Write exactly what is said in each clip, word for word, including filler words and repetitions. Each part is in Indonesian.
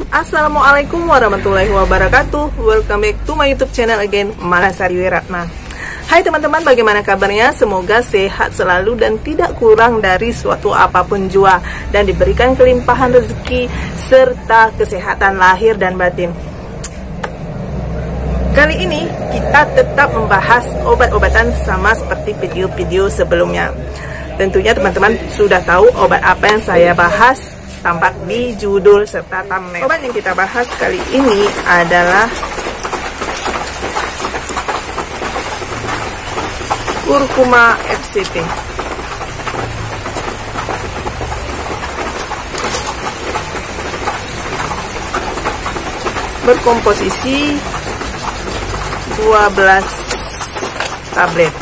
Assalamualaikum warahmatullahi wabarakatuh. Welcome back to my YouTube channel again, Malasari Wiratna. Hai teman-teman, bagaimana kabarnya? Semoga sehat selalu dan tidak kurang dari suatu apapun jua, dan diberikan kelimpahan rezeki serta kesehatan lahir dan batin. Kali ini kita tetap membahas obat-obatan sama seperti video-video sebelumnya. Tentunya teman-teman sudah tahu obat apa yang saya bahas, tampak di judul serta thumbnail. Obat yang kita bahas kali ini adalah Curcuma F C T. Berkomposisi dua belas tablet.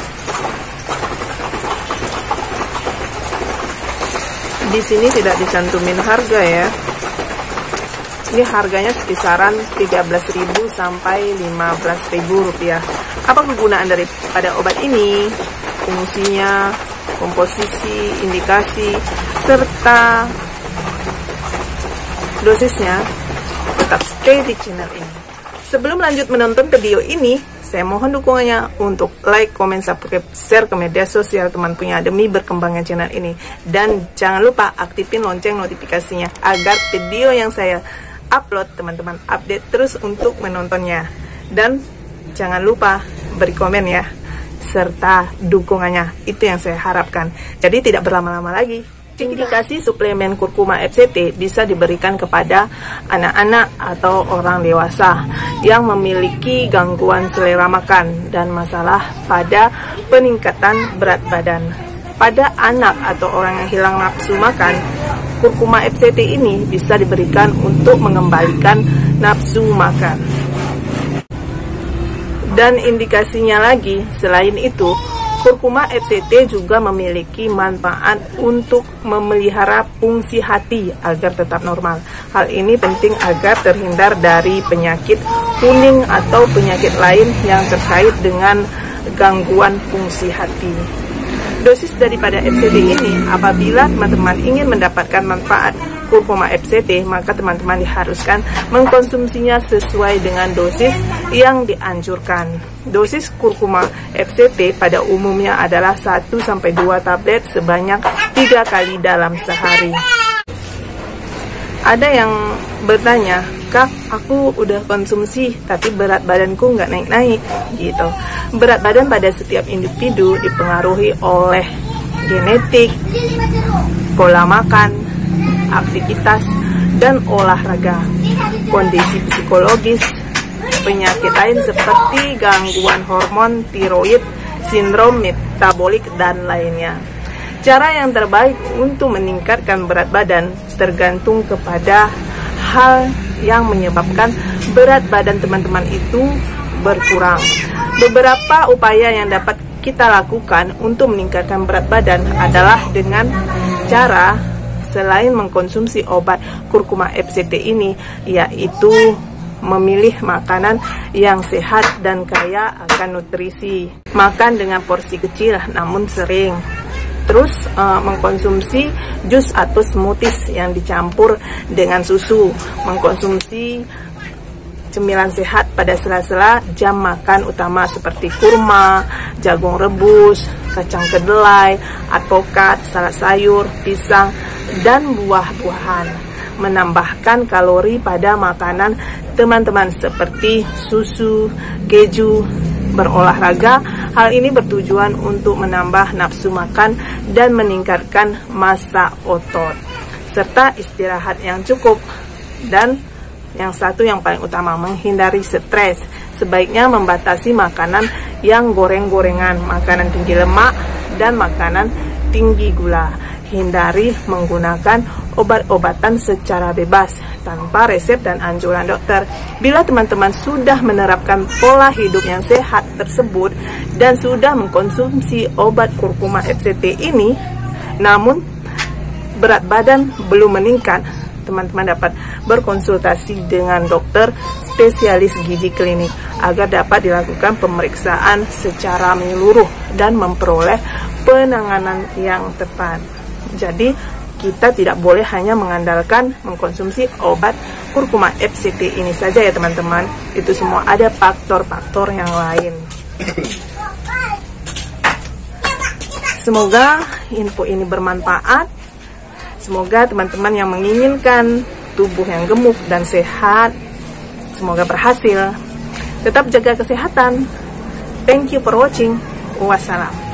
Di sini tidak dicantumin harga ya. Ini harganya kisaran tiga belas ribu sampai lima belas ribu rupiah. Apa kegunaan daripada obat ini? Fungsinya, komposisi, indikasi, serta dosisnya. Tetap stay di channel ini. Sebelum lanjut menonton video ini, saya mohon dukungannya untuk like, komen, subscribe, share ke media sosial teman punya demi berkembangnya channel ini. Dan jangan lupa aktifin lonceng notifikasinya agar video yang saya upload teman-teman update terus untuk menontonnya. Dan jangan lupa beri komen ya, serta dukungannya. Itu yang saya harapkan. Jadi tidak berlama-lama lagi. Indikasi suplemen Curcuma F C T bisa diberikan kepada anak-anak atau orang dewasa yang memiliki gangguan selera makan dan masalah pada peningkatan berat badan. Pada anak atau orang yang hilang nafsu makan, Curcuma F C T ini bisa diberikan untuk mengembalikan nafsu makan. Dan indikasinya lagi, selain itu, Curcuma F C T juga memiliki manfaat untuk memelihara fungsi hati agar tetap normal. Hal ini penting agar terhindar dari penyakit kuning atau penyakit lain yang terkait dengan gangguan fungsi hati. Dosis daripada F C T ini, apabila teman-teman ingin mendapatkan manfaat Curcuma F C T, maka teman-teman diharuskan mengkonsumsinya sesuai dengan dosis yang dianjurkan. Dosis Curcuma F C T pada umumnya adalah satu sampai dua tablet sebanyak tiga kali dalam sehari. Ada yang bertanya, "Kak, aku udah konsumsi tapi berat badanku nggak naik-naik," gitu. Berat badan pada setiap individu dipengaruhi oleh genetik, pola makan, aktivitas, dan olahraga, kondisi psikologis, penyakit lain seperti gangguan hormon tiroid, sindrom metabolik, dan lainnya. Cara yang terbaik untuk meningkatkan berat badan tergantung kepada hal yang menyebabkan berat badan teman-teman itu berkurang. Beberapa upaya yang dapat kita lakukan untuk meningkatkan berat badan adalah dengan cara selain mengkonsumsi obat Curcuma F C T ini, yaitu memilih makanan yang sehat dan kaya akan nutrisi. Makan dengan porsi kecil namun sering. Terus uh, mengkonsumsi jus atau smoothies yang dicampur dengan susu. Mengkonsumsi cemilan sehat pada sela-sela jam makan utama seperti kurma, jagung rebus, kacang kedelai, alpukat, salad sayur, pisang, dan buah-buahan. Menambahkan kalori pada makanan teman-teman seperti susu, keju, berolahraga. Hal ini bertujuan untuk menambah nafsu makan dan meningkatkan massa otot, serta istirahat yang cukup. Dan yang satu yang paling utama, menghindari stres. Sebaiknya membatasi makanan yang goreng-gorengan, makanan tinggi lemak, dan makanan tinggi gula. Hindari menggunakan obat-obatan secara bebas tanpa resep dan anjuran dokter. Bila teman-teman sudah menerapkan pola hidup yang sehat tersebut dan sudah mengkonsumsi obat Curcuma F C T ini, namun berat badan belum meningkat, teman-teman dapat berkonsultasi dengan dokter spesialis gizi klinik agar dapat dilakukan pemeriksaan secara menyeluruh dan memperoleh penanganan yang tepat. Jadi kita tidak boleh hanya mengandalkan mengkonsumsi obat kurkuma F C T ini saja ya teman-teman. Itu semua ada faktor-faktor yang lain. Semoga info ini bermanfaat. Semoga teman-teman yang menginginkan tubuh yang gemuk dan sehat, semoga berhasil. Tetap jaga kesehatan. Thank you for watching. Wassalam.